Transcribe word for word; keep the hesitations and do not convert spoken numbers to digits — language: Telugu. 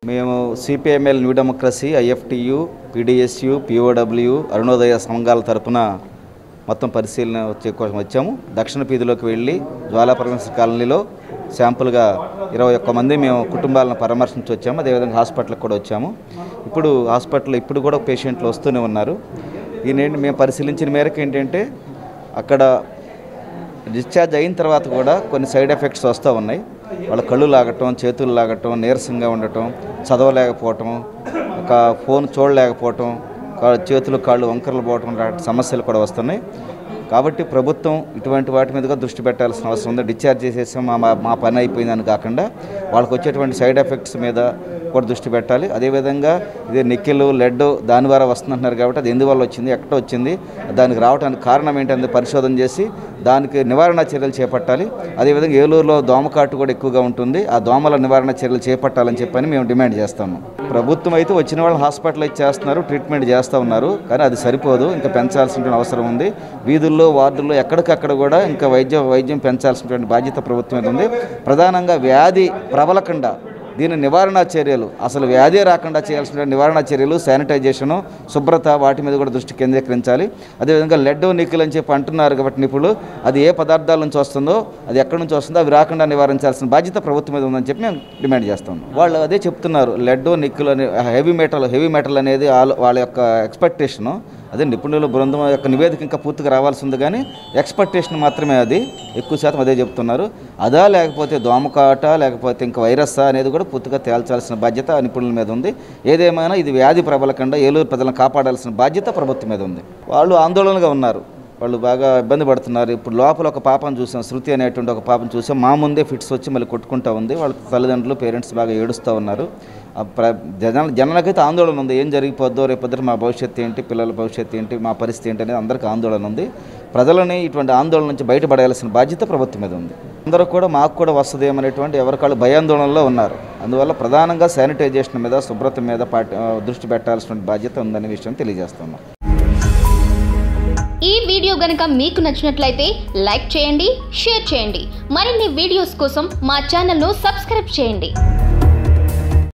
మేము CPIML new democracy, IFTU, PDSU, POW, Arunodaya సంఘాల తరపున మొత్తం పరిశీలన వచ్చే కోసం వచ్చాము. దక్షిణ పీధిలోకి వెళ్ళి జ్వాలాపరమేశ్వర కాలనీలో శాంపుల్గా ఇరవై ఒక్క మంది మేము కుటుంబాలను పరామర్శించి వచ్చాము. అదేవిధంగా హాస్పిటల్కి కూడా వచ్చాము. ఇప్పుడు హాస్పిటల్ ఇప్పుడు కూడా పేషెంట్లు వస్తూనే ఉన్నారు. ఈయనేంటి మేము పరిశీలించిన మేరకు ఏంటంటే అక్కడ డిశ్చార్జ్ అయిన తర్వాత కూడా కొన్ని సైడ్ ఎఫెక్ట్స్ వస్తూ ఉన్నాయి. వాళ్ళ కళ్ళు లాగటం, చేతులు లాగటం, నీరసంగా ఉండటం, చదవలేకపోవటం, ఒక ఫోన్ చూడలేకపోవటం, చేతులు కాళ్ళు వంకరలు పోవటం లాంటి సమస్యలు కూడా వస్తున్నాయి. కాబట్టి ప్రభుత్వం ఇటువంటి వాటి మీదుగా దృష్టి పెట్టాల్సిన అవసరం ఉంది. డిశ్చార్జ్ చేసేసాం మా మా పని అయిపోయిందని కాకుండా వాళ్ళకి వచ్చేటువంటి సైడ్ ఎఫెక్ట్స్ మీద కూడా దృష్టి పెట్టాలి. అదేవిధంగా ఇది నికెల్, లెడ్ దాని ద్వారా వస్తుందంటున్నారు కాబట్టి అది ఎందువల్ల వచ్చింది, ఎక్కడ వచ్చింది, దానికి రావడానికి కారణం ఏంటనేది పరిశోధన చేసి దానికి నివారణ చర్యలు చేపట్టాలి. అదేవిధంగా ఏలూరులో దోమకాటు కూడా ఎక్కువగా ఉంటుంది. ఆ దోమల నివారణ చర్యలు చేపట్టాలని చెప్పని మేము డిమాండ్ చేస్తాము. ప్రభుత్వం అయితే వచ్చిన వాళ్ళని హాస్పిటలైజ్ చేస్తున్నారు, ట్రీట్మెంట్ చేస్తూ ఉన్నారు. కానీ అది సరిపోదు, ఇంకా పెంచాల్సిన అవసరం ఉంది. వీధుల్లో, వార్డుల్లో ఎక్కడికక్కడ కూడా ఇంకా వైద్య వైద్యం పెంచాల్సినటువంటి బాధ్యత ప్రభుత్వం మీద ఉంది. ప్రధానంగా వ్యాధి ప్రబలకుండా దీని నివారణ చర్యలు, అసలు వ్యాధి రాకుండా చేయాల్సిన నివారణ చర్యలు, శానిటైజేషను, శుభ్రత, వాటి మీద కూడా దృష్టి కేంద్రీకరించాలి. అదేవిధంగా లెడ్, నికెల్ అని చెప్పి అంటున్నారు కాబట్టి నిపుణులు అది ఏ పదార్థాల నుంచి వస్తుందో, అది ఎక్కడి నుంచి వస్తుందో అవి రాకుండా నివారించాల్సిన బాధ్యత ప్రభుత్వం మీద ఉందని చెప్పి మేము డిమాండ్ చేస్తాం. వాళ్ళు అదే చెప్తున్నారు. లెడ్, నికెల్ అనే హెవీ మెటల్ హెవీ మెటల్ అనేది వాళ్ళ యొక్క ఎక్స్పెక్టేషను. అదే నిపుణుల బృందం యొక్క నివేదిక ఇంకా పూర్తిగా రావాల్సి ఉంది. కానీ ఎక్స్పెక్టేషన్ మాత్రమే, అది ఎక్కువ శాతం అదే చెప్తున్నారు. అదా లేకపోతే దోమకాట లేకపోతే ఇంకా వైరస్సా అనేది కూడా పూర్తిగా తేల్చాల్సిన బాధ్యత నిపుణుల మీద ఉంది. ఏదేమైనా ఇది వ్యాధి ప్రబలకుండా ఏలూరు ప్రజలను కాపాడాల్సిన బాధ్యత ప్రభుత్వం మీద ఉంది. వాళ్ళు ఆందోళనగా ఉన్నారు, వాళ్ళు బాగా ఇబ్బంది పడుతున్నారు. ఇప్పుడు లోపల ఒక పాపను చూసాం, శృతి అనేటువంటి ఒక పాపను చూసాం. మా ముందే ఫిట్స్ వచ్చి మళ్ళీ కొట్టుకుంటూ ఉంది. వాళ్ళ తల్లిదండ్రులు, పేరెంట్స్ బాగా ఏడుస్తూ ఉన్నారు. జన జనాలకైతే ఆందోళన ఉంది. ఏం జరిగిపోద్దో, రేపొద్దు మా భవిష్యత్తు ఏంటి, పిల్లల భవిష్యత్తు ఏంటి, మా పరిస్థితి ఏంటి అనేది అందరికీ ఆందోళన ఉంది. ప్రజలని ఇటువంటి ఆందోళన నుంచి బయటపడాల్సిన బాధ్యత ప్రభుత్వం మీద ఉంది. అందరూ కూడా మాకు కూడా వస్తుంది ఏమనేటువంటి ఎవరికాళ్ళు భయాందోళనలో ఉన్నారు. అందువల్ల ప్రధానంగా శానిటైజేషన్ మీద, శుభ్రత మీద పాటి దృష్టి పెట్టాల్సిన బాధ్యత ఉందనే విషయం తెలియజేస్తున్నాం. ఈ వీడియో గనుక మీకు నచ్చినట్లయితే లైక్ చేయండి, షేర్ చేయండి. మరిన్ని వీడియోస్ కోసం మా ఛానల్ను సబ్స్క్రైబ్ చేయండి.